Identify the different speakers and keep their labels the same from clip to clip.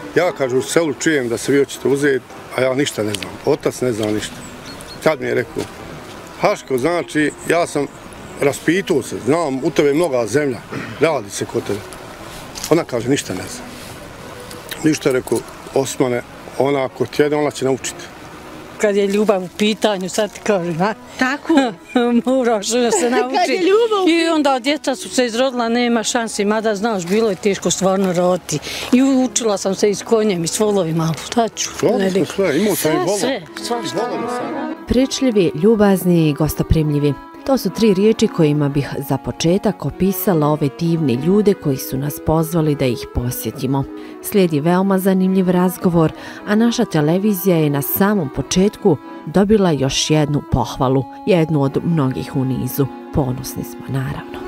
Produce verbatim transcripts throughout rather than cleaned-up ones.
Speaker 1: Ja, kažu, u selu čujem da se vi hoćete uzeti, a ja ništa ne znam. Otac ne zna ništa. Tad mi je rekao, Haško, znači, ja sam raspitao se, znam, u tebe je mnoga zemlja, radi se kod tebe. Ona kaže, ništa ne zna. Ništa je rekao, Osmane, ona ako tjede, ona će naučiti.
Speaker 2: Kad je ljubav u pitanju, sad ti kažem, ha?
Speaker 3: Tako?
Speaker 2: Moraš da se nauči.
Speaker 3: Kad je ljubav u pitanju.
Speaker 2: I onda djeca su se izrodila, nema šansi, mada znaš, bilo je teško stvarno roditi. I učila sam se i s konjem i s volovima, šta ću?
Speaker 1: Rodili smo sve, imao sam i volom.
Speaker 2: Sve, svašta.
Speaker 4: Pričljivi, ljubazni i gostoprimljivi. To su tri riječi kojima bih za početak opisala ove divne ljude koji su nas pozvali da ih posjetimo. Slijedi veoma zanimljiv razgovor, a naša televizija je na samom početku dobila još jednu pohvalu, jednu od mnogih u nizu. Ponosni smo, naravno.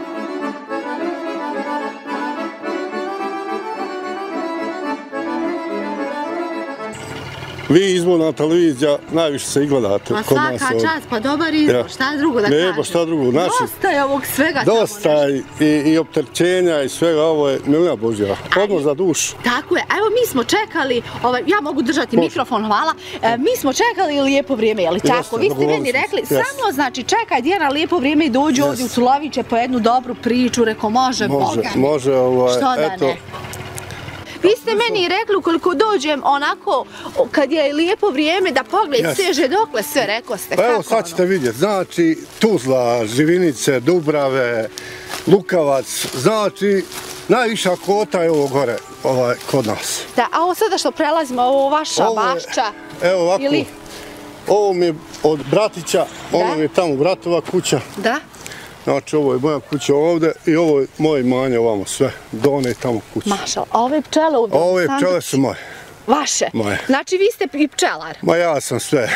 Speaker 1: Vi, izborna televizija, najviše se i gledate
Speaker 3: Pa
Speaker 1: kod nas.
Speaker 3: svaka čast, pa dobar izbor, šta drugo da kažem?
Speaker 1: Ne, pa šta drugo. Naši,
Speaker 3: dosta je ovog svega.
Speaker 1: dosta i, i opterećenja i svega, ovo je milina Božja. Odmor za dušu.
Speaker 3: Tako je, evo mi smo čekali, ovaj, ja mogu držati Može. mikrofon, hvala, e, mi smo čekali lijepo vrijeme, je li tako?
Speaker 1: Jeste,
Speaker 3: Vi ste meni rekli,
Speaker 1: jeste.
Speaker 3: samo znači čekaj Dijana lijepo vrijeme i dođu ovdje u Culoviće po jednu dobru priču, reko može,
Speaker 1: Može,
Speaker 3: Boga.
Speaker 1: može, ovaj,
Speaker 3: Što da
Speaker 1: eto.
Speaker 3: ne? Vi ste meni rekli ukoliko dođem onako, kad je lijepo vrijeme da pogled
Speaker 1: Yes.
Speaker 3: seže dokle sve, rekao ste.
Speaker 1: Pa evo
Speaker 3: kako
Speaker 1: sad ćete
Speaker 3: ono?
Speaker 1: vidjeti, znači Tuzla, Živinice, Dubrave, Lukavac, znači najviša kota je ovo gore, ovaj, kod nas.
Speaker 3: Da, a ovo sada što prelazimo, ovo vaša
Speaker 1: Ovo je-
Speaker 3: bašća,
Speaker 1: Evo ovako,
Speaker 3: ili?
Speaker 1: ovo mi je od bratića, ono mi je tamo bratova kuća.
Speaker 3: Da?
Speaker 1: Znači ovo je moja kuća ovdje i ovo je moje imanje ovamo sve, do one tamo kuće.
Speaker 3: Mašal, a ove pčele ovdje?
Speaker 1: Ove
Speaker 3: Sandra-
Speaker 1: pčele su moje.
Speaker 3: Vaše?
Speaker 1: Moje.
Speaker 3: Znači vi ste i pčelar?
Speaker 1: Ma ja sam sve.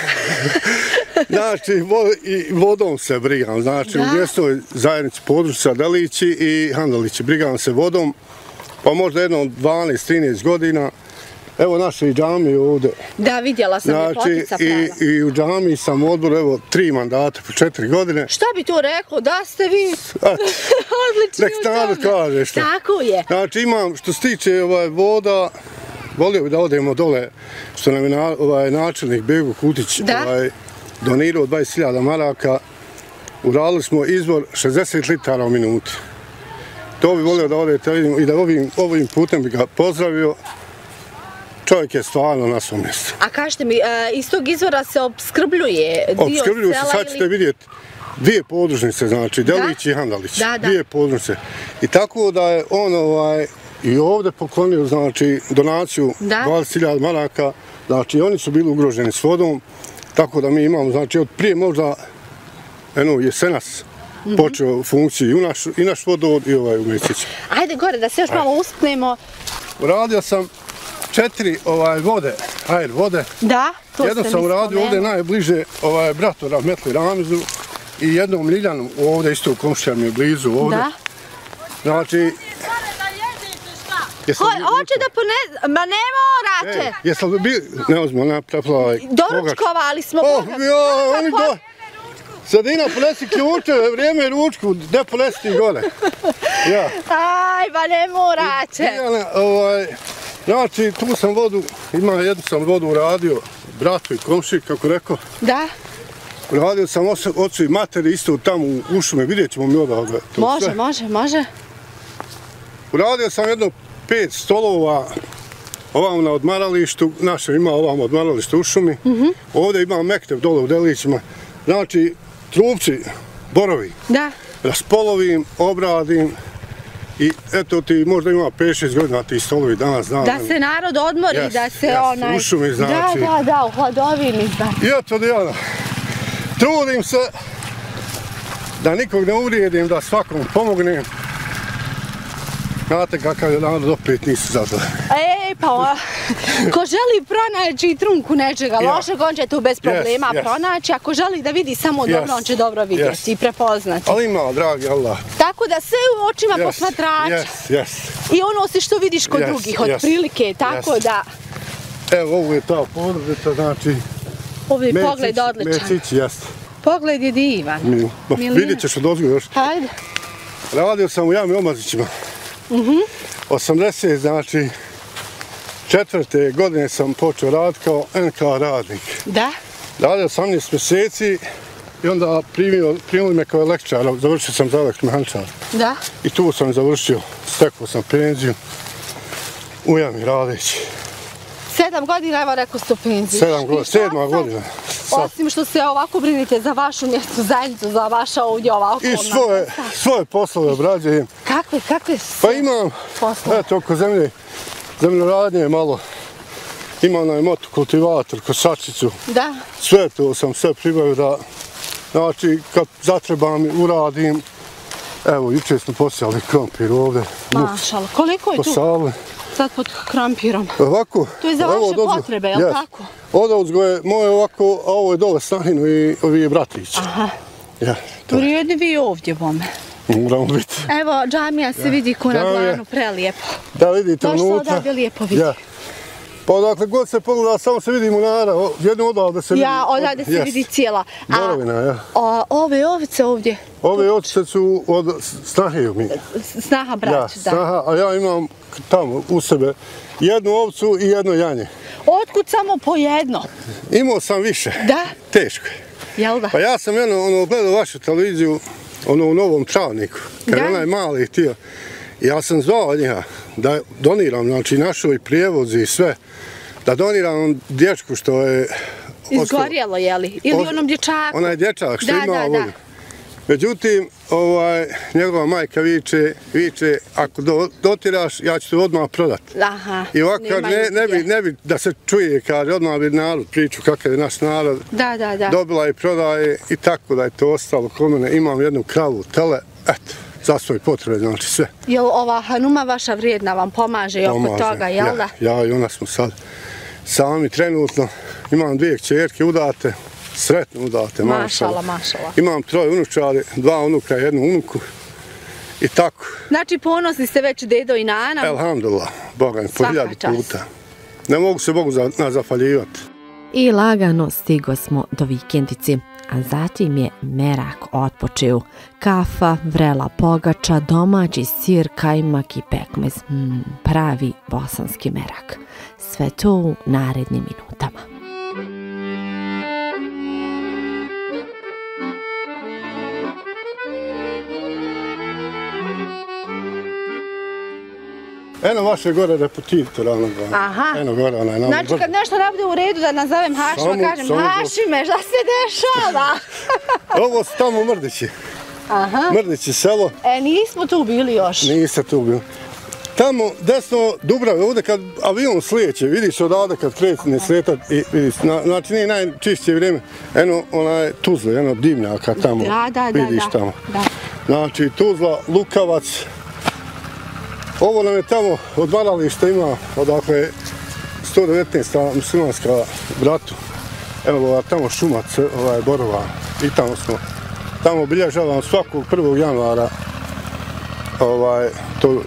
Speaker 1: Znači vo, i vodom se brigam, znači
Speaker 3: Da.
Speaker 1: u mjesnoj zajednici područja Delići i Handalići brigam se vodom, pa možda jedno dvanaest trinaest godina. Evo naše džamije ovdje.
Speaker 3: Da, vidjela sam je
Speaker 1: Znači
Speaker 3: plotica
Speaker 1: i,
Speaker 3: prava.
Speaker 1: i u džamiji sam u odboru, evo tri mandata po četiri godine.
Speaker 3: Šta bi to reklo, da ste vi odlični
Speaker 1: Nek
Speaker 3: u
Speaker 1: narod
Speaker 3: tome?
Speaker 1: kaže što.
Speaker 3: Tako je.
Speaker 1: Znači imam, što se tiče ovaj, voda, volio bi da odemo dole, što nam je na, ovaj, načelnik Bego Kutić
Speaker 3: Da.
Speaker 1: ovaj, donirao dvadeset hiljada maraka. Uradili smo izvor šezdeset litara u minuti. To bi volio da odete i da ovim, ovim putem bi ga pozdravio. Čovjek je stvarno na svom mjestu.
Speaker 3: A kažete mi, e, iz tog izvora se obskrbljuje dio
Speaker 1: Opskrbljuju se,
Speaker 3: sela
Speaker 1: sad ćete
Speaker 3: ili...
Speaker 1: vidjeti, dvije podružnice, znači Delić i Handalić.
Speaker 3: Da, da.
Speaker 1: Dvije podružnice. I tako da je on ovaj, i ovdje poklonio, znači, donaciju
Speaker 3: Da.
Speaker 1: dvadeset hiljada maraka. Znači, oni su bili ugroženi s vodom, tako da mi imamo, znači, od prije možda, eno, jesenas, mm-hmm. počeo u funkciji i naš, i naš vodovod i ovaj u Mestiću.
Speaker 3: Ajde gore, da se još malo uspnemo.
Speaker 1: Uradio sam četiri ovaj, vode, air vode.
Speaker 3: Da, to
Speaker 1: Jedno
Speaker 3: ste
Speaker 1: sam
Speaker 3: mi
Speaker 1: uradio
Speaker 3: spomenuli.
Speaker 1: ovdje najbliže ovaj, bratu Rahmetli Ramizu i jednom Ljiljanu ovdje isto u komšija mi je blizu ovdje.
Speaker 3: Da.
Speaker 1: Znači...
Speaker 3: Ho, hoće da pone... Ma ne morate!
Speaker 1: Ej, jesam li bi... Ne uzmo, ne preplavaj.
Speaker 3: Doručkovali smo
Speaker 1: Oh,
Speaker 3: Boga.
Speaker 1: jo, oni do... Sadina, ponesi ključe, vrijeme je ručku, gdje ponesi gore. Ja.
Speaker 3: Aj, ba ne morate.
Speaker 1: Dijana, ovaj, znači, tu sam vodu, ima jednu sam vodu uradio, bratu i komši, kako rekao.
Speaker 3: Da?
Speaker 1: Uradio sam osu, ocu i materi isto tamo u ušume, vidjet ćemo mi odavde. to
Speaker 3: Može,
Speaker 1: sve.
Speaker 3: može, može.
Speaker 1: Uradio sam jedno pet stolova ovam na odmaralištu, naše ima ovam odmaralište u šumi. Mm-hmm. Ovdje ima Mektev dole u Delićima. Znači, trupci, borovi,
Speaker 3: Da.
Speaker 1: raspolovim, obradim i eto ti možda ima pet šest godina ti stolovi danas znam.
Speaker 3: Da se narod odmori,
Speaker 1: Yes,
Speaker 3: da se
Speaker 1: yes,
Speaker 3: onaj...
Speaker 1: u šumi, znači.
Speaker 3: Da, da, da, u hladovini, da.
Speaker 1: I eto Dijana, trudim se da nikog ne uvrijedim, da svakom pomognem. Znate kakav je narod, opet nisu zadovoljni.
Speaker 3: Ej, pa o, ko želi pronaći trunku nečega
Speaker 1: Ja.
Speaker 3: lošeg, on će tu bez problema
Speaker 1: Yes, yes.
Speaker 3: pronaći. Ako želi da vidi samo
Speaker 1: Yes.
Speaker 3: dobro, on će dobro vidjeti
Speaker 1: Yes.
Speaker 3: i prepoznati.
Speaker 1: Ali ima, dragi Allah.
Speaker 3: Tako da sve u očima
Speaker 1: Yes,
Speaker 3: posmatrača.
Speaker 1: Yes, yes.
Speaker 3: I ono si što vidiš kod
Speaker 1: Yes,
Speaker 3: drugih, od
Speaker 1: yes.
Speaker 3: prilike, tako
Speaker 1: Yes.
Speaker 3: da...
Speaker 1: Evo, ovo je ta podružnica, znači...
Speaker 3: Ovo je
Speaker 1: Mecić,
Speaker 3: pogled odličan.
Speaker 1: Mecić, jeste.
Speaker 3: Pogled je divan.
Speaker 1: Mi, ba,
Speaker 3: Milina.
Speaker 1: vidjet ćeš od ozgo još.
Speaker 3: Hajde.
Speaker 1: Radio sam u Jami Omazićima.
Speaker 3: Mhm.
Speaker 1: osamdeset, znači, četvrte godine sam počeo raditi kao en ka radnik.
Speaker 3: Da?
Speaker 1: Radio osamnaest mjeseci i onda primio, primili me kao električara, završio sam za elektromehaničar.
Speaker 3: Da?
Speaker 1: I tu sam završio, stekao sam penziju u jami radeći.
Speaker 3: Sedam godina, evo rekao ste u penziji.
Speaker 1: Sedam godina, sedma godina.
Speaker 3: Osim što se ovako brinite za vašu mjestu zajednicu, za vaša ovdje ova okolna.
Speaker 1: I svoje, svoje poslove obrađujem.
Speaker 3: Kakve, kakve su
Speaker 1: Pa imam,
Speaker 3: poslove?
Speaker 1: eto, oko zemlje, zemljoradnje malo. Imam onaj motokultivator, kosačicu.
Speaker 3: Da.
Speaker 1: Sve to sam sve pribavio da, znači, kad zatrebam i uradim. Evo, jučer smo posijali krompir ovdje.
Speaker 3: Mašala, koliko je tu?
Speaker 1: Posali.
Speaker 3: Sad pod krampirom.
Speaker 1: Ovako.
Speaker 3: To je za
Speaker 1: evo,
Speaker 3: vaše
Speaker 1: odozgo,
Speaker 3: potrebe, je li
Speaker 1: yes.
Speaker 3: tako?
Speaker 1: Odozgo je moje ovako, a ovo je dole Snahinu i ovi je bratić.
Speaker 3: Aha.
Speaker 1: Ja,
Speaker 3: U redu vi ovdje, bome.
Speaker 1: moramo biti.
Speaker 3: Evo, džamija se vidi ko na
Speaker 1: Džamija.
Speaker 3: dlanu, prelijepo.
Speaker 1: Da vidite
Speaker 3: Baš se
Speaker 1: unutra.
Speaker 3: odavde lijepo vidi.
Speaker 1: Ja. Pa odakle god se pogleda, samo se vidi munara, o, jedno odavde se vidi.
Speaker 3: Ja, odavde se
Speaker 1: Yes.
Speaker 3: vidi cijela. A,
Speaker 1: Borovina, ja.
Speaker 3: a ove ovce ovdje,
Speaker 1: Ove ovce su od Snahiju mi.
Speaker 3: s- snaha
Speaker 1: Ja,
Speaker 3: brać, da.
Speaker 1: Snaha, a ja imam tamo u sebe jednu ovcu i jedno janje.
Speaker 3: Otkud samo po jedno?
Speaker 1: Imao sam više.
Speaker 3: Da?
Speaker 1: Teško je.
Speaker 3: Jel da?
Speaker 1: Pa ja sam jedno ono, gledao vašu televiziju, ono u Novom Travniku, kad
Speaker 3: Da.
Speaker 1: onaj mali htio. Ja sam zvao njega da doniram, znači našoj prijevozi i sve, da doniram dječku što je...
Speaker 3: Izgorjelo, jeli? Ili
Speaker 1: Os-
Speaker 3: onom dječaku?
Speaker 1: Onaj dječak što
Speaker 3: Da,
Speaker 1: ima
Speaker 3: da,
Speaker 1: vodu.
Speaker 3: da.
Speaker 1: Međutim, ovaj, njegova majka viče, viče, ako do, dotiraš, ja ću te odmah prodat.
Speaker 3: Aha.
Speaker 1: I ovako
Speaker 3: nemaju
Speaker 1: ne, ne, bi,
Speaker 3: gdje.
Speaker 1: ne bi da se čuje, kaže, odmah bi narod priču kakav je naš narod.
Speaker 3: Da, da, da.
Speaker 1: Dobila i prodaje i tako da je to ostalo kod mene. Imam jednu kravu, tele, eto, za svoje potrebe, znači sve.
Speaker 3: Jel ova Hanuma vaša vrijedna vam pomaže i oko
Speaker 1: Pomaže.
Speaker 3: toga, jel da?
Speaker 1: Ja, ja i ona smo sad sami trenutno. Imam dvije kćerke udate, sretno udate,
Speaker 3: Mašala,
Speaker 1: mašala.
Speaker 3: mašala.
Speaker 1: Imam troje unučari, dva unuka i jednu unuku. I tako,
Speaker 3: Znači ponosni ste već dedo i nana.
Speaker 1: elhamdulillah, Boga mi po
Speaker 3: Svaka
Speaker 1: hiljadu
Speaker 3: čast.
Speaker 1: puta. Ne mogu se Bogu za, na zafaljivati.
Speaker 4: I lagano stigo smo do vikendici, a zatim je merak otpočeo. Kafa, vrela pogača, domaći sir, kajmak i pekmez. Mm, pravi bosanski merak. Sve to u narednim minutama.
Speaker 1: Eno vaše gore repetitora onoga.
Speaker 3: Aha.
Speaker 1: Eno gore onaj nam.
Speaker 3: Znači kad nešto ne bude u redu da nazovem Hašima,
Speaker 1: Samo-
Speaker 3: kažem
Speaker 1: samo-
Speaker 3: Hašime, šta se dešava?
Speaker 1: Ovo su tamo Mrdići.
Speaker 3: Aha.
Speaker 1: Mrdići selo,
Speaker 3: E, nismo tu bili još.
Speaker 1: niste tu bili. Tamo desno Dubrave, ovdje kad avion slijeće, vidiš odavde kad kreće slijetat i vidiš, na, znači nije najčišće vrijeme, eno onaj Tuzla, eno dimnjaka tamo,
Speaker 3: Da, da, da,
Speaker 1: vidiš
Speaker 3: da.
Speaker 1: tamo.
Speaker 3: Da.
Speaker 1: Znači Tuzla, Lukavac, ovo nam je tamo odmaralište ima, odakle sto devetnaesta muslimanska bratu, evo ova tamo Šumac, ovaj Borova, i tamo smo, tamo obilježavam svakog prvog januara, ovaj, to,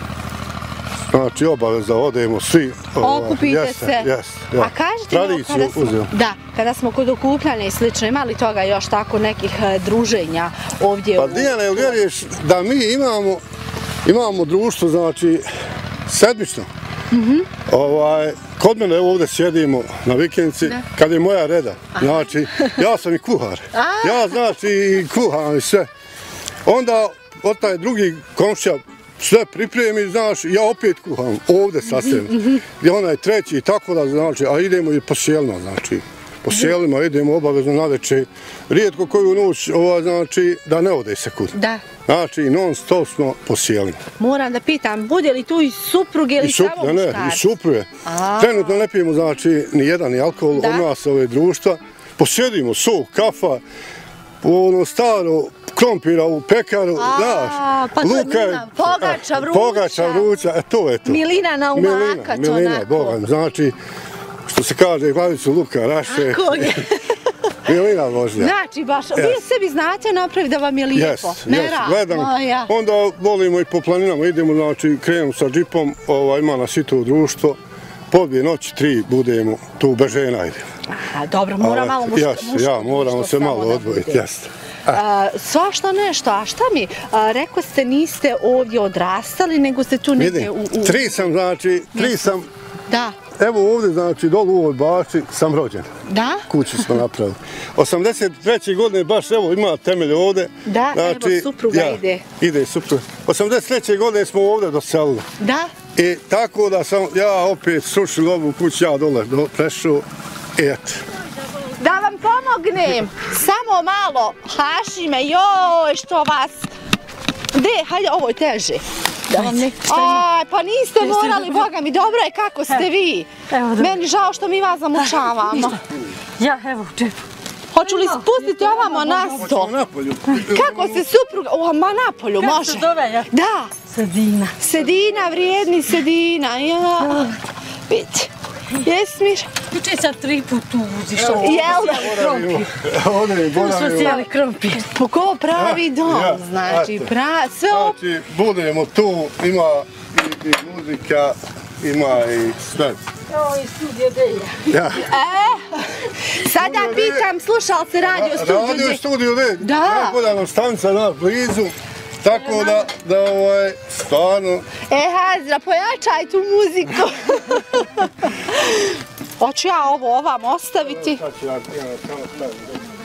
Speaker 1: znači obaveza, odemo svi. ovaj,
Speaker 3: Okupite
Speaker 1: jeste,
Speaker 3: se.
Speaker 1: jeste, ja.
Speaker 3: A kažete mi,
Speaker 1: Tradiciju
Speaker 3: kada smo,
Speaker 1: uzeo.
Speaker 3: da, kada smo kod okupljanja i slično, imali toga još tako nekih e, druženja ovdje?
Speaker 1: Pa
Speaker 3: u-
Speaker 1: Dijana, jel vjeruješ da mi imamo, imamo društvo, znači, sedmično. Ovaj, kod mene evo ovdje sjedimo na vikendici,
Speaker 3: Da.
Speaker 1: kad je moja reda. Znači, ja sam i kuhar.
Speaker 3: A.
Speaker 1: Ja znači i kuham i sve. Onda od taj drugi komšija sve pripremi, znaš, ja opet kuham ovdje sa sebi. I onaj treći i tako da, znači, a idemo i po sjelima, znači. Po sjelima idemo obavezno na večer. Rijetko koju noć, ova, znači, da ne ode se kud.
Speaker 3: Da.
Speaker 1: Znači, non stop smo po sjelima.
Speaker 3: Moram da pitam, bude li tu i supruge ili
Speaker 1: I supru,
Speaker 3: samo
Speaker 1: ne, i
Speaker 3: muškarci?
Speaker 1: supruje.
Speaker 3: A.
Speaker 1: Trenutno ne pijemo, znači, ni jedan, ni alkohol,
Speaker 3: Da.
Speaker 1: od nas ove društva. Posjedimo sok, kafa, ono staro, krompira u pekaru,
Speaker 3: A,
Speaker 1: znaš.
Speaker 3: pa to
Speaker 1: luka je-
Speaker 3: Milina, pogača
Speaker 1: e,
Speaker 3: vruća.
Speaker 1: Pogača vruća, e to je to.
Speaker 3: Milina na umaka, to
Speaker 1: Milina,
Speaker 3: onako.
Speaker 1: Boga, mi, znači, što se kaže, glavicu luka, raše.
Speaker 3: Tako je.
Speaker 1: Milina vožnja.
Speaker 3: Znači, baš, vi
Speaker 1: Yes.
Speaker 3: sebi znate napraviti da vam je lijepo.
Speaker 1: Jes, jes,
Speaker 3: Mera,
Speaker 1: gledam.
Speaker 3: moja.
Speaker 1: Onda volimo i po planinama, idemo, znači, krenemo sa džipom, ovaj, ima nas i to društvo. Po dvije noći, tri, budemo tu bez žena idemo.
Speaker 3: Aha, dobro, mora malo muško,
Speaker 1: Jes,
Speaker 3: muško
Speaker 1: ja, moramo
Speaker 3: društvo
Speaker 1: se
Speaker 3: samo
Speaker 1: malo
Speaker 3: da
Speaker 1: odvojiti,
Speaker 3: bude.
Speaker 1: jeste.
Speaker 3: A, svašta nešto, a šta mi, a, rekao ste niste ovdje odrastali, nego ste tu negdje
Speaker 1: Vidim,
Speaker 3: u... u...
Speaker 1: tri sam, znači, tri sam
Speaker 3: Da.
Speaker 1: Evo ovdje, znači, dolu u ovoj bašči sam rođen.
Speaker 3: Da?
Speaker 1: Kuću smo napravili. osamdeset treće godine baš, evo, ima temelj ovdje.
Speaker 3: Da,
Speaker 1: znači,
Speaker 3: evo, supruga
Speaker 1: ja,
Speaker 3: ide.
Speaker 1: Ide, supruga. osamdeset treće godine smo ovdje doselili.
Speaker 3: Da?
Speaker 1: I tako da sam ja opet srušil ovu kuću, ja dole do, prešao. I eto.
Speaker 3: Da vam pomognem, samo malo, haši me, joj, što vas... De, hajde, ovo je teže. Da vam ne... Aj, pa niste morali, boga mi, dobro je kako ste vi. Meni žao što mi vas zamučavamo.
Speaker 2: Ja, evo, u džepu.
Speaker 3: Hoću li spustiti ovamo na sto? Kako se supruga... O, ma napolju, može.
Speaker 2: Kako se zove, ja?
Speaker 3: Da.
Speaker 2: Sedina.
Speaker 3: Sedina, vrijedni Sedina, ja. Vidite. Jesmir?
Speaker 2: Juče sam tri put tu uzi, što ti
Speaker 3: jel?
Speaker 2: krompir. Tu smo sjeli krompir.
Speaker 3: Po ko pravi dom, znači, sve ovo...
Speaker 1: Znači, budemo tu, ima i muzika, ima i sve.
Speaker 2: Ovo je studio Deja.
Speaker 3: E, sad ja pitam slušalce radio studio.
Speaker 1: Radio studio Deja.
Speaker 3: Da.
Speaker 1: Tako da nam stanica nas blizu. Tako da, da ovaj, stvarno...
Speaker 3: E, Hazra, pojačaj tu muziku. Hoću ja ovo ovam ostaviti.
Speaker 1: Sad ću ja, ja samo stavim.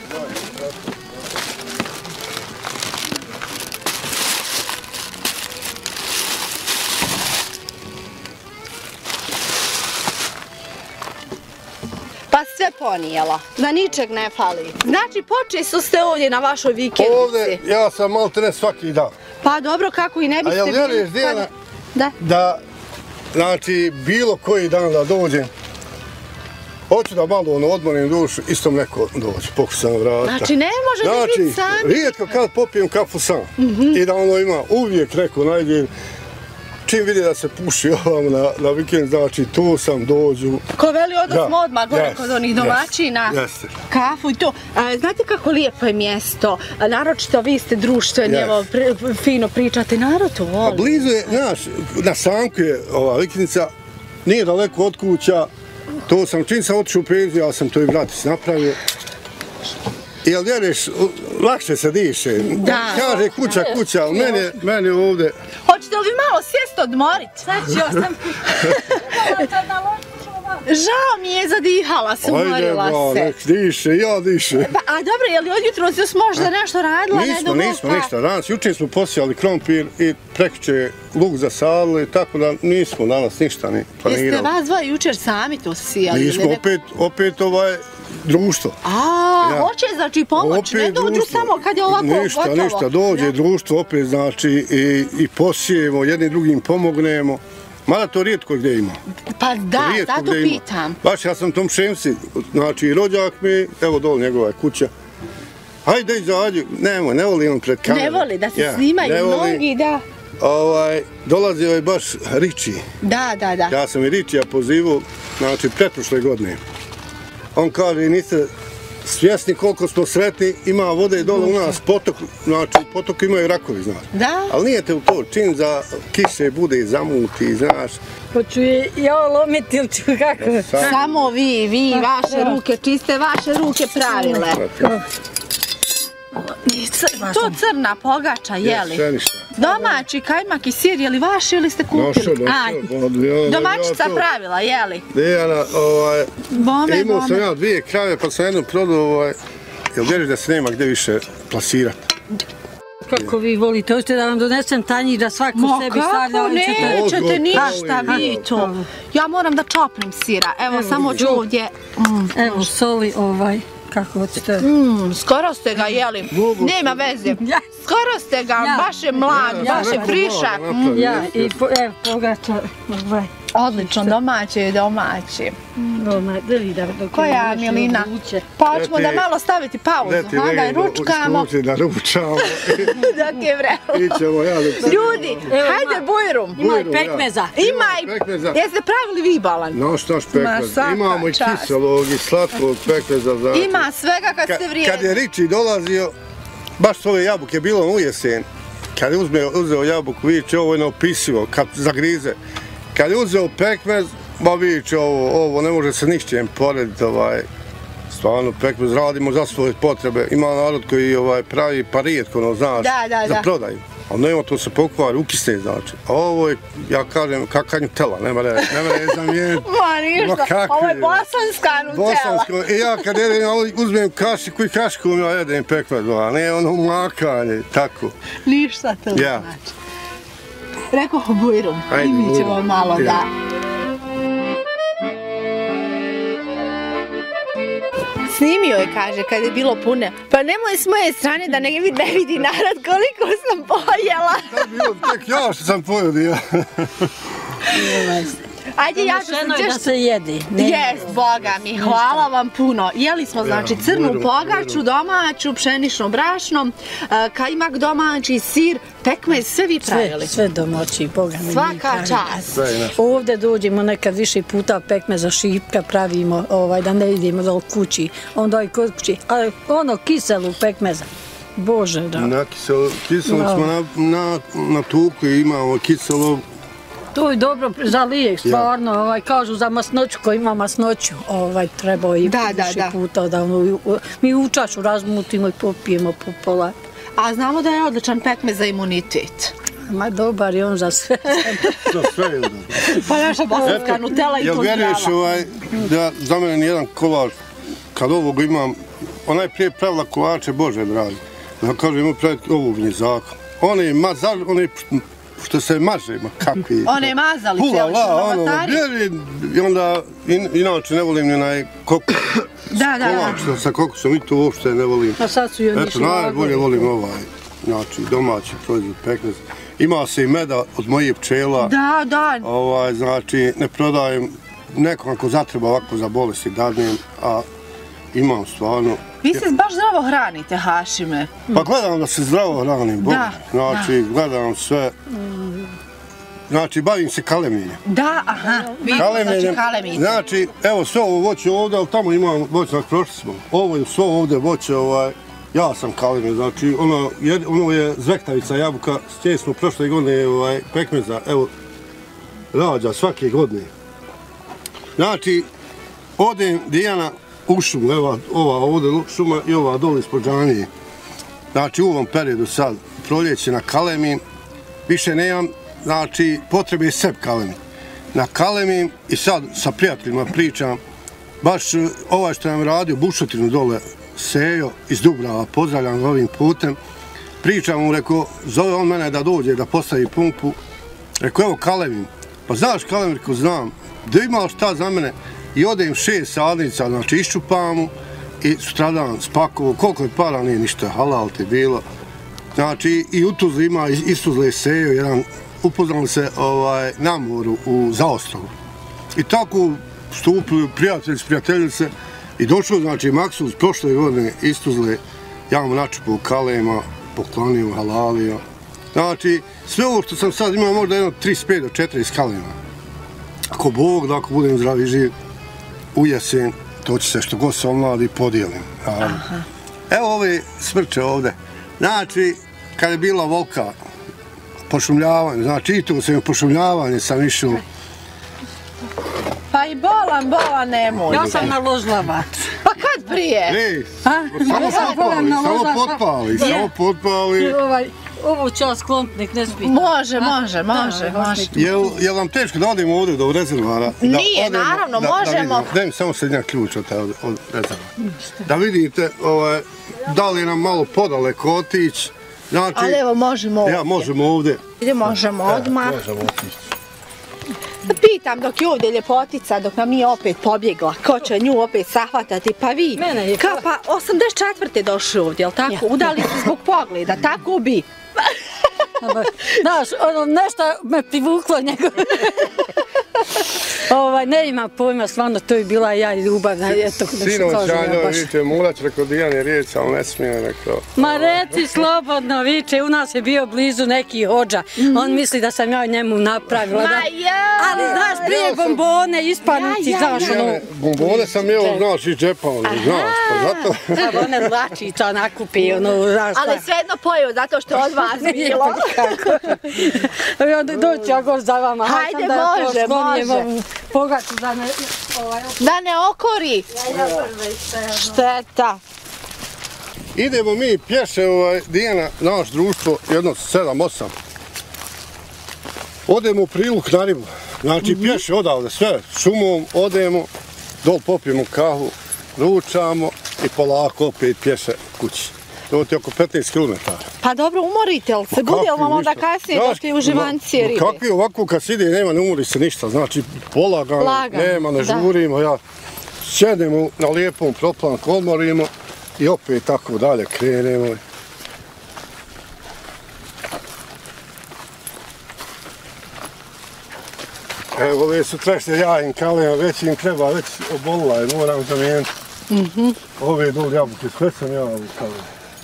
Speaker 3: Pa sve ponijela, da ničeg ne fali. Znači, počesto ste ovdje na vašoj vikendici.
Speaker 1: Ovdje, ja sam malo ne svaki dan.
Speaker 3: Pa dobro, kako i ne biste bili...
Speaker 1: A jel vjeruješ, Dijana,
Speaker 3: da.
Speaker 1: da, znači, bilo koji dan da dođem, hoću da malo ono odmorim dušu, istom neko dođe, pokušam vrata.
Speaker 3: Znači, ne možete
Speaker 1: znači,
Speaker 3: biti sami.
Speaker 1: Znači, rijetko kad popijem kafu sam. Mm-hmm. I da ono ima uvijek neko najde. Čim vidi da se puši ovam na, na vikend, znači tu sam, dođu.
Speaker 3: Ko veli odnos smo odmah gore
Speaker 1: yes,
Speaker 3: kod onih domaćina,
Speaker 1: yes,
Speaker 3: kafu i to. A, znate kako lijepo je mjesto, a, naročito vi ste društveni, yes. Evo, pri, fino pričate, narod to voli.
Speaker 1: A blizu je, znaš, na samku je ova vikendica, nije daleko od kuća, to sam, čim sam otišao u penziju, ja sam to i vratis napravio. Jel vjeruješ, lakše se diše.
Speaker 3: Da.
Speaker 1: Kaže kuća, kuća, ali mene, mene ovdje...
Speaker 3: Hoćete li vi malo sjest odmorit?
Speaker 2: Sad ću osam.
Speaker 3: Žao mi je, zadihala se, umorila
Speaker 1: Ajde, ba,
Speaker 3: se.
Speaker 1: nek diše, ja diše.
Speaker 3: Pa, a dobro, je li odjutro si još možda nešto radila?
Speaker 1: Nismo, nismo ništa. Danas, jučer smo posijali krompir i prekjuče luk zasadili, tako da nismo danas ništa ni planirali.
Speaker 3: Jeste vas dva jučer sami to sijali?
Speaker 1: Nismo, opet, opet ovaj društvo.
Speaker 3: A,
Speaker 1: ja.
Speaker 3: Hoće znači pomoć,
Speaker 1: opet
Speaker 3: ne dođu
Speaker 1: društvo.
Speaker 3: samo kad je ovako
Speaker 1: ništa,
Speaker 3: gotovo.
Speaker 1: Ništa, ništa, dođe ja. društvo opet, znači, i, i posijemo, jednim drugim pomognemo. Mada to rijetko gdje ima.
Speaker 3: Pa da,
Speaker 1: rijetko
Speaker 3: zato pitam.
Speaker 1: Baš ja sam tom Šemsi, znači rođak mi, evo dole njegova kuća. Hajde izađi, nemoj, ne voli on pred kamerom.
Speaker 3: Ne voli da se
Speaker 1: ja,
Speaker 3: snimaju mnogi, da.
Speaker 1: Ovaj, dolazio je baš Riči.
Speaker 3: Da, da, da.
Speaker 1: Ja sam i Ričija pozivao, znači pretprošle godine. On kaže, niste svjesni koliko smo sretni, ima vode dole u nas, potok, znači u potoku imaju rakovi, znaš.
Speaker 3: Da.
Speaker 1: Ali nije te u to, čim za kiše bude zamuti, znaš.
Speaker 2: Hoću je ja lomiti ili ću kako?
Speaker 1: Ja, sam...
Speaker 3: Samo vi, vi, vaše ruke čiste, vaše ruke pravile. To crna pogača, jeli?
Speaker 1: Sve ništa.
Speaker 3: Domaći kajmak i sir, jeli vaši ili ste kupili?
Speaker 1: Nošo, nošo.
Speaker 3: Domaćica pravila, jeli?
Speaker 1: Dejana, ovaj,
Speaker 3: bome,
Speaker 1: imao
Speaker 3: bome.
Speaker 1: sam ja dvije krave, pa sam jednu prodao, ovaj, jel vjeriš da se nema gdje više plasirati?
Speaker 2: Kako vi volite, hoćete da vam donesem tanjir da svako
Speaker 3: Mo,
Speaker 2: sebi stavlja?
Speaker 3: Mo kako, nećete ništa vi to. Ja moram da čopnem sira, evo, evo samo ću ovdje.
Speaker 2: Mm, evo, soli ovaj. Kako hoćete?
Speaker 3: Mm, skoro ste ga jeli, nema veze. Skoro ste ga, ja. Baš je mlad, ja. Baš je frišak.
Speaker 2: Mm. Ja, i po, evo, pogača. Ovaj.
Speaker 3: Odlično, domaće, domaće.
Speaker 2: Doma, da vi da...
Speaker 3: Koja Milina? Pa hoćemo da malo staviti pauzu, ha, da je ručkamo.
Speaker 1: Leti da ručamo.
Speaker 3: Dok je vrelo.
Speaker 1: Ićemo, ja da...
Speaker 3: Ljudi, hajde bujrum.
Speaker 2: Ima i pekmeza.
Speaker 3: Ima i... Jeste pravili vi balan?
Speaker 1: Noš, noš pekmez. Imamo i kiselog i slatkog pekmeza.
Speaker 3: Ima svega kad ste vrijedni.
Speaker 1: Kad je Riči dolazio, baš s ove jabuke bilo u jesen, kad je uzme, uzeo jabuku, vidiće, ovo je neopisivo, kad zagrize. Kad je uzeo pekmez, ba vidiće, ovo, ovo ne može se nišćem porediti, ovaj, stvarno pekmez radimo za svoje potrebe. Ima narod koji ovaj, pravi pa rijetko, no, znaš,
Speaker 3: da, da,
Speaker 1: za
Speaker 3: da.
Speaker 1: prodaju. ali nema to se pokvari, ukisne znači. A ovo je, ja kažem, kakva Nutella, nema da je zamijeniti.
Speaker 3: Ma ništa, ovo je bosanska Nutella.
Speaker 1: Bosansko, i ja kad jedem, uzmem kašiku i kašikom ja jedem pekmez, a ne ono makanje, tako.
Speaker 3: Ništa to
Speaker 1: Ja.
Speaker 3: znači. Rekao Bujrum, i
Speaker 1: Ajde,
Speaker 3: mi ćemo
Speaker 1: Bujrum.
Speaker 3: malo
Speaker 1: Ja.
Speaker 3: da... Snimio je, kaže, kad je bilo pune. Pa nemoj s moje strane da ne vidi, ne vidi narod koliko sam pojela.
Speaker 1: Da je bilo tek ja što sam pojedio.
Speaker 3: Ajde, ja ću
Speaker 2: Donošeno
Speaker 3: se
Speaker 2: je da se jedi.
Speaker 3: Jest, Boga mi, hvala vam puno. Jeli smo, znači,
Speaker 1: Ja,
Speaker 3: crnu
Speaker 1: bujrum,
Speaker 3: pogaču,
Speaker 1: bujrum.
Speaker 3: domaću, pšenično brašno, e, kajmak domaći, sir, pekmez, sve vi
Speaker 2: Sve,
Speaker 3: pravili.
Speaker 2: sve domaći, Boga mi.
Speaker 3: Svaka
Speaker 2: mi pravimo.
Speaker 3: čast.
Speaker 1: Sve je naše.
Speaker 2: Ovdje dođemo nekad više puta pekmeza šipka pravimo, ovaj, da ne idemo do kući, onda i kod kući, ali ono kiselu pekmeza, Bože da.
Speaker 1: Na kiselu, kiselu smo na, na, na tuku i imamo kiselu.
Speaker 2: To je dobro za lijek, stvarno, ovaj, kažu za masnoću, ko ima masnoću, ovaj, treba i
Speaker 3: Da, da,
Speaker 2: više
Speaker 3: da.
Speaker 2: puta da ono, mi u čašu razmutimo i popijemo po pola.
Speaker 3: A znamo da je odličan pekmez za imunitet.
Speaker 2: Ma dobar je on za sve.
Speaker 1: To sve je dobro.
Speaker 3: Pa naša bosanska Nutella i
Speaker 1: Jel
Speaker 3: to
Speaker 1: vjeruješ
Speaker 3: zdrava.
Speaker 1: ovaj, da za mene nijedan kolač, kad ovog imam, ona je prije pravila kolače, Bože dragi. Ja kažem, imam praviti ovog njezaka. On je mazar, on je što se maže, ma kakvi.
Speaker 3: One mazali
Speaker 1: Pula,
Speaker 3: cijeli
Speaker 1: la, ono,
Speaker 3: novatari.
Speaker 1: bjeri, i onda, in, inače ne volim ni onaj kokus.
Speaker 3: Da, da, da.
Speaker 1: Kolač sa kokusom, i to uopšte ne volim.
Speaker 2: A sad su i oni
Speaker 1: Eto, najbolje volim ovaj, znači, domaći proizvod pekmez. Ima se i meda od mojih pčela.
Speaker 3: Da, da.
Speaker 1: Ovaj, znači, ne prodajem nekom ako zatreba ovako za bolesti dadnem, a imam stvarno.
Speaker 3: Vi se baš zdravo hranite, Hašime.
Speaker 1: Pa gledam da se zdravo hranim, Bog.
Speaker 3: Da,
Speaker 1: Znači, gledam sve. Znači, bavim se kaleminjem.
Speaker 3: Da, aha. Vi, znači, kalemite.
Speaker 1: Znači, evo sve ovo voće ovdje, ali tamo imam voćnak, prošli smo. Ovo je sve ovdje voće, ovaj, ja sam kalemin, znači, ono, jed, ono je zvektavica jabuka, stjeli smo prošle godine ovaj, pekmeza, evo, rađa svake godine. Znači, odem Dijana u šumu, evo, ova ovdje šuma i ova dole ispod džanije. Znači, u ovom periodu sad, proljeće na kalemin, više nemam, znači, potrebe seb kalemin. Na kalemin i sad sa prijateljima pričam, baš ovaj što nam radio bušotinu dole, Sejo iz Dubrava, pozdravljam ga ovim putem, pričam mu, rekao, zove on mene da dođe, da postavi pumpu, rekao, evo kalemin, pa znaš kalemin, rekao, znam, da ima šta za mene, i odem šest sadnica, znači iščupam mu i sutradan spakovo, koliko je para, nije ništa, halal ti bilo. Znači i u Tuzli ima iz Tuzle Sejo, jedan, upoznali se ovaj, na moru u Zaostrogu. I tako stupili prijatelji s prijateljice i došlo, znači, Maksus prošle godine iz Tuzle, ja mu načupao kalema, poklonio, halalio. Znači, sve ovo što sam sad imao možda jedno trideset pet do četrdeset kalema. Ako Bog, da ako budem zdrav i živ, u jesen, to će se što god se omladi podijelim. Evo ove smrče ovde. Znači, kad je bila volka, pošumljavanje, znači i tu sam pošumljavanje sam išao.
Speaker 3: Pa i bolan, bolan nemoj.
Speaker 2: Ja sam naložila vatru.
Speaker 3: Pa kad prije?
Speaker 1: Ej,
Speaker 2: A?
Speaker 1: samo
Speaker 2: Ja sam
Speaker 1: potpali,
Speaker 2: naložila
Speaker 1: samo
Speaker 2: sam-
Speaker 1: potpali, samo potpali.
Speaker 2: Ovaj, ovo će vas klompnik, ne smije.
Speaker 3: Može, može, može,
Speaker 2: Da,
Speaker 3: može.
Speaker 1: Jel, jel vam teško da odemo ovdje do rezervara? Da
Speaker 3: Nije,
Speaker 1: odemo,
Speaker 3: naravno,
Speaker 1: da, da
Speaker 3: možemo.
Speaker 1: vidimo. Daj mi samo srednja ključ od, od, od rezervara. Da vidite, ovaj, da li je nam malo podaleko otići. Znači,
Speaker 3: Ali evo, možemo ovdje.
Speaker 1: ja, možemo ovdje.
Speaker 3: Ide, možemo odmah.
Speaker 1: Možemo otići.
Speaker 3: Pitam dok je ovdje ljepotica, dok nam nije opet pobjegla, ko će nju opet sahvatati, pa vi.
Speaker 2: Mene je
Speaker 3: Ka, pa osamdeset četvrte došli ovdje, jel tako?
Speaker 2: Ja.
Speaker 3: Udali se zbog pogleda, tako bi.
Speaker 2: Znaš, ono, nešto me privuklo njegov. ovaj, ne ima pojma, stvarno, to je bila ja i ljubavna, eto, da se
Speaker 1: Sinoć,
Speaker 2: kaže,
Speaker 1: ja
Speaker 2: ja
Speaker 1: njoj
Speaker 2: baš.
Speaker 1: vidite, Mulać rekao Dijani riječ, ali ne smije, rekao.
Speaker 2: Ma reci slobodno, viče, u nas je bio blizu neki hođa, on misli da sam ja njemu napravila.
Speaker 3: Ma
Speaker 2: Da...
Speaker 3: ja!
Speaker 2: Ali znaš, prije bombone, ispanici,
Speaker 3: Ja, ja,
Speaker 2: znaš,
Speaker 3: ja.
Speaker 2: ono,
Speaker 1: Ne, bombone sam jeo, znaš, i džepa, ono, znaš, pa zato.
Speaker 2: treba one lačica nakupi, ono, znaš šta.
Speaker 3: Ali svejedno pojeo, zato što od vas bilo.
Speaker 2: I onda doći ja gost za vama.
Speaker 3: Hajde,
Speaker 2: sam da ja to
Speaker 3: može,
Speaker 2: sklonijem
Speaker 3: može.
Speaker 2: ovu Pogaču da ne... Ovaj,
Speaker 3: Da ne okori.
Speaker 2: ja prve sve, ono.
Speaker 3: Šteta.
Speaker 1: idemo mi pješe, ovaj, Dijana, naš društvo, jedno sedam, osam. Odemo u Priluk na ribu. Znači, mm-hmm. pješe odavde sve, šumom, odemo, dol popijemo kahu, ručamo i polako opet pješe kući. To ti je oko petnaest kilometara.
Speaker 3: Pa dobro, umorite li se? Bude li vam onda kasnije dok ti uživancije ribe?
Speaker 1: Kakvi ovako kad se ide, nema, ne umori se ništa. Znači, polagano,
Speaker 3: Lagan,
Speaker 1: nema, ne
Speaker 3: da.
Speaker 1: žurimo. Ja sjedemo na lijepom proplanku, odmorimo i opet tako dalje krenemo. Evo, ove su trešnje jajin kalema, već im treba, već obolila je, moram zamijeniti.
Speaker 3: Mhm.
Speaker 1: Ove dol jabuke, sve sam ja u kalemu.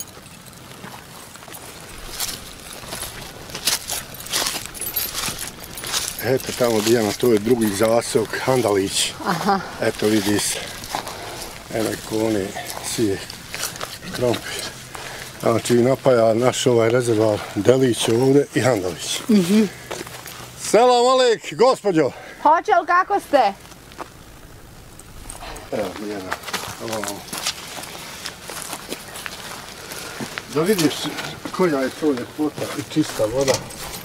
Speaker 1: Eto tamo Dijana, to je drugi zasok, Handalić.
Speaker 3: Aha.
Speaker 1: Eto vidi se. Evo kone, sije, krompir. Znači napaja naš ovaj rezervar Delić ovdje i Handalić.
Speaker 3: Mhm.
Speaker 1: Selam alek, gospođo.
Speaker 3: Hoće li kako ste?
Speaker 1: Evo Dijana, ovo. Da vidiš koja je to ljepota i čista voda.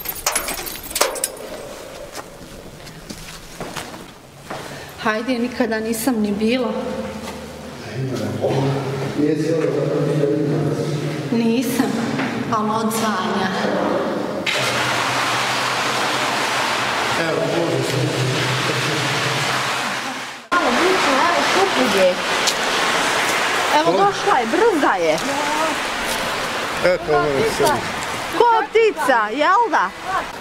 Speaker 3: Hajde, nikada nisam ni bila. Nisam, ali odzvanja.
Speaker 1: Evo, može se.
Speaker 3: Malo bučno, evo supruge. Evo došla je, brza je.
Speaker 1: Eto ono je sve.
Speaker 3: Ko ptica, jel da?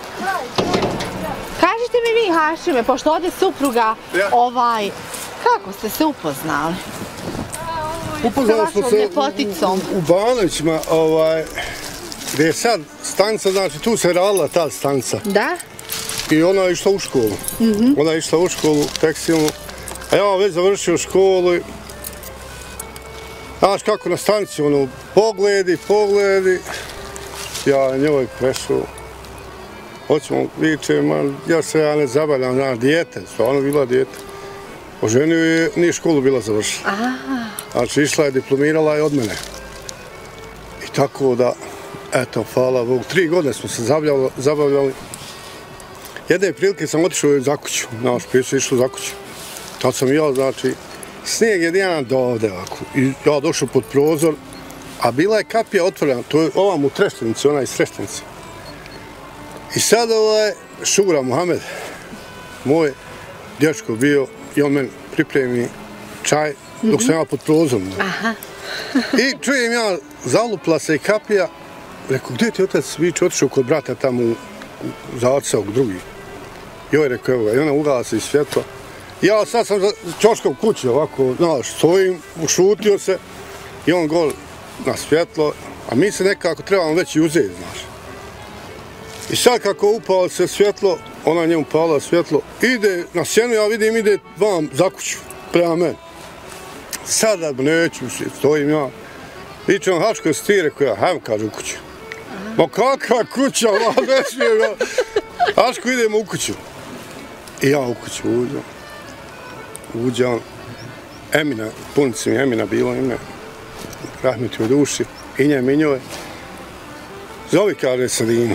Speaker 3: Kažite mi vi, Hašime, pošto ovdje supruga,
Speaker 1: Ja.
Speaker 3: ovaj, kako ste se upoznali?
Speaker 1: Upoznali
Speaker 3: Sa
Speaker 1: smo
Speaker 3: vašom
Speaker 1: se
Speaker 3: ljepoticom.
Speaker 1: u, u Banovićima, ovaj, gdje je sad stanica, znači tu se radila ta stanica.
Speaker 3: Da?
Speaker 1: I ona je išla u školu.
Speaker 3: Mhm.
Speaker 1: Ona je išla u školu, tekstilnu. A ja već završio školu i... Znaš kako na stanici, ono, pogledi, pogledi. Ja njoj prešao. Hoćemo, vičem, ja se ja ne zabavljam, znaš, dijete, stvarno bila dijete. Oženio je, nije školu bila završila.
Speaker 3: Aha.
Speaker 1: Znači, išla je, diplomirala je od mene. I tako da, eto, hvala Bogu, tri godine smo se zabavljali. zabavljali. Jedne prilike sam otišao za kuću, naš prije su išli za kuću. Tad sam ja, znači, snijeg je Dijana do ovde ovako. I ja došao pod prozor, a bila je kapija otvorena, to je ovam u Treštenici, ona iz Treštenice. I sad ovaj Šura Mohamed, moj dječko bio, i on meni pripremi čaj dok sam ja pod prozorom.
Speaker 3: Aha.
Speaker 1: I čujem ja, zalupla se i kapija, rekao, gdje ti otac viče, otišao kod brata tamo u, u, za oca ovog drugi. Joj, rekao, evo ga, i ona ugasi svjetlo. Ja sad sam za ćoškom kući ovako, znaš, stojim, ušutio se i on gol na svjetlo, a mi se nekako trebamo već i uzeti, znaš. I sad kako upalo se svjetlo, ona njemu pala svjetlo, ide na sjenu, ja vidim, ide vam za kuću, prema meni. Sada neću, stojim ja. Vičem, Haško, jesi ti, rekao ja, hajmo, kaže, u kuću. Ma kakva kuća, ma ne smijem ja. Haško, idemo u kuću. I ja u kuću uđem. Uđem. Emina, punici mi Emina bilo ime. Rahmeti u duši. I njem i njoj. Zovi, kaže, Selinu.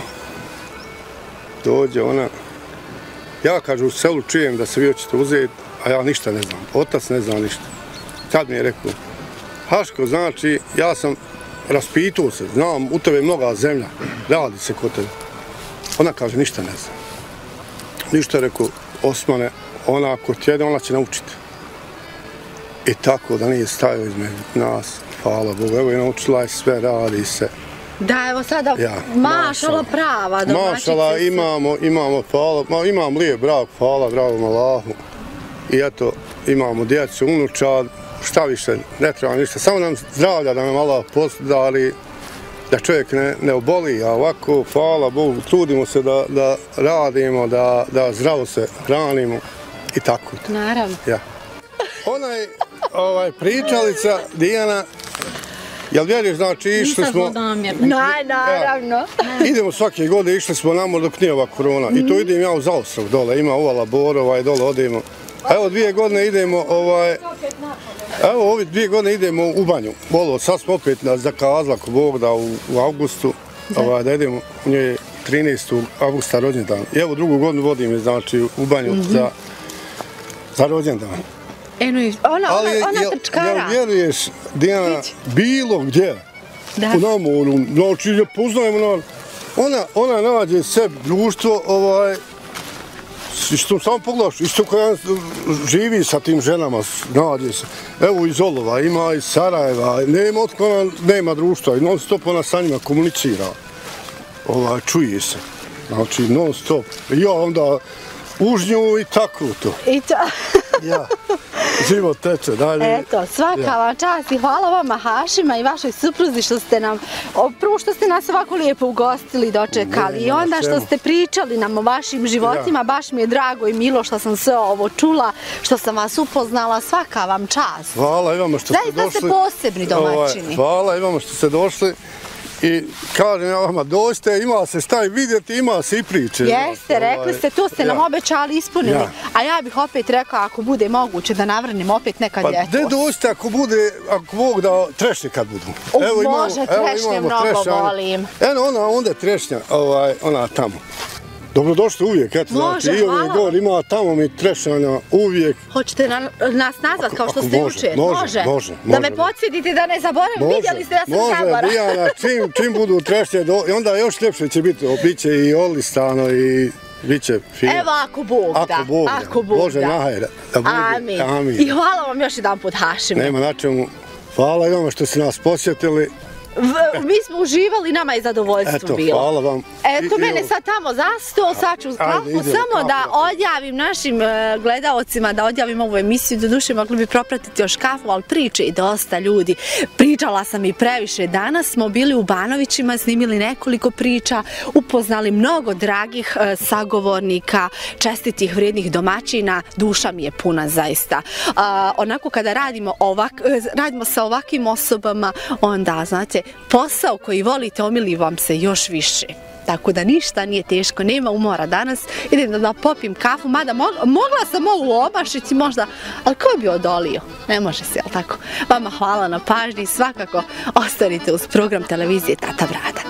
Speaker 1: Dođe ona. Ja, kaže, u selu čujem da se vi hoćete uzeti, a ja ništa ne znam. Otac ne zna ništa. Tad mi je rekao, Haško, znači, ja sam raspitao se, znam, u tebe je mnoga zemlja, radi se kod tebe. Ona kaže, ništa ne zna. Ništa, rekao, Osmane, ona ako tjede, ona će naučiti. I tako da nije stajao između nas, hvala Bogu, evo je naučila je sve, radi se.
Speaker 3: Da, evo sada
Speaker 1: Ja,
Speaker 3: mašala prava domaćica.
Speaker 1: Mašala, imamo, imamo, hvala, ma, imam lijep brak, hvala, dragom Allahu. I eto, imamo djecu, unučad, šta više, ne treba ništa, samo nam zdravlja da nam Allah podari, da čovjek ne, ne oboli, a ovako, hvala Bogu, trudimo se da, da radimo, da, da zdravo se hranimo i tako.
Speaker 3: Naravno.
Speaker 1: Ja. Onaj, ovaj, pričalica, Dijana, jel vjeriš, znači, išli smo...
Speaker 3: Naj, naravno.
Speaker 1: Ja, idemo svake godine, išli smo namo dok nije ova korona. I to idem ja u Zaostrog dole, ima uvala Borova i dole odemo. Evo dvije godine idemo, ovaj, evo ovi dvije godine idemo u banju. Bolo, sad smo opet nas zakazali, ako Bog da, u, u augustu, ovaj, da idemo, u njoj trinaestog augusta rođendan. I evo drugu godinu vodim je, znači, u banju mm-hmm. za, za rođendan.
Speaker 3: Eno, ona,
Speaker 1: ali
Speaker 3: ona, ona
Speaker 1: jel,
Speaker 3: trčkara.
Speaker 1: jel vjeruješ, Dijana, bilo gdje, da. U namoru, znači, je poznajemo, ona, ona nađe sebi društvo, ovaj, što samo pogledaš, isto koja živi sa tim ženama, nađe se. Evo iz Olova, ima iz Sarajeva, nema otkona, nema društva i non stop ona sa njima komunicira. Ovaj, čuje se, znači non stop. I ja onda uz nju i tako to.
Speaker 3: I to.
Speaker 1: Ja, život teče dalje.
Speaker 3: Eto, svaka vam čast i hvala vama Hašima i vašoj supruzi što ste nam, prvo što ste nas ovako lijepo ugostili, dočekali i onda što ste pričali nam o vašim životima, baš mi je drago i milo što sam sve ovo čula, što sam vas upoznala, svaka vam čast.
Speaker 1: Hvala i vama što ste došli.
Speaker 3: Zaista ste posebni domaćini.
Speaker 1: Hvala i vama što ste došli. I kažem ja vama, dođite, ima se šta i vidjeti, ima se i priče.
Speaker 3: Jeste, rekli ste, to ste nam
Speaker 1: ja.
Speaker 3: obećali, ispunili. Ja. A ja bih opet rekao, ako bude moguće da navrnim opet nekad ljeto.
Speaker 1: Pa gdje dođite ako bude, ako Bog da trešnje kad budu.
Speaker 3: U, evo, imamo, može, trešnje mnogo trešnja, volim.
Speaker 1: Eno, ona, onda je trešnja, ovaj, ona tamo. Dobrodošli uvijek, eto, znači, i ovdje gor ima tamo mi trešanja uvijek.
Speaker 3: Hoćete na, nas nazvat kao što ste
Speaker 1: može,
Speaker 3: jučer?
Speaker 1: Može, može, može.
Speaker 3: Da me podsjetite da ne zaboravim, vidjeli ste da sam zabora.
Speaker 1: Može, Dijana, čim, čim budu trešnje, do, i onda još ljepše će biti, biće i olistano i biće fino.
Speaker 3: Evo, ako Bog da.
Speaker 1: Ako Bog da.
Speaker 3: Ako Bog
Speaker 1: Bože,
Speaker 3: da.
Speaker 1: nahajde, da bude.
Speaker 3: Amin.
Speaker 1: Amin.
Speaker 3: I hvala vam još jedan put, Hašime.
Speaker 1: Nema na čemu. Hvala i vama što ste nas posjetili.
Speaker 3: V, mi smo uživali, nama je zadovoljstvo
Speaker 1: Eto,
Speaker 3: bilo.
Speaker 1: Hvala vam.
Speaker 3: Eto, mene sad tamo zasto, sad ću kafu, samo da odjavim našim gledaocima, da odjavim ovu emisiju, do duše mogli bi propratiti još kafu, ali priče i dosta ljudi. Pričala sam i previše. Danas smo bili u Banovićima, snimili nekoliko priča, upoznali mnogo dragih sagovornika, čestitih, vrijednih domaćina, duša mi je puna zaista. Onako kada radimo, ovak, radimo sa ovakvim osobama, onda, znate, posao koji volite omili vam se još više. Tako da ništa nije teško, nema umora danas. Idem da, da popim kafu, mada mo mogla sam ovu omašiti možda, ali ko bi odolio? Ne može se, jel tako? Vama hvala na pažnji i svakako ostanite uz program televizije Tata Brada.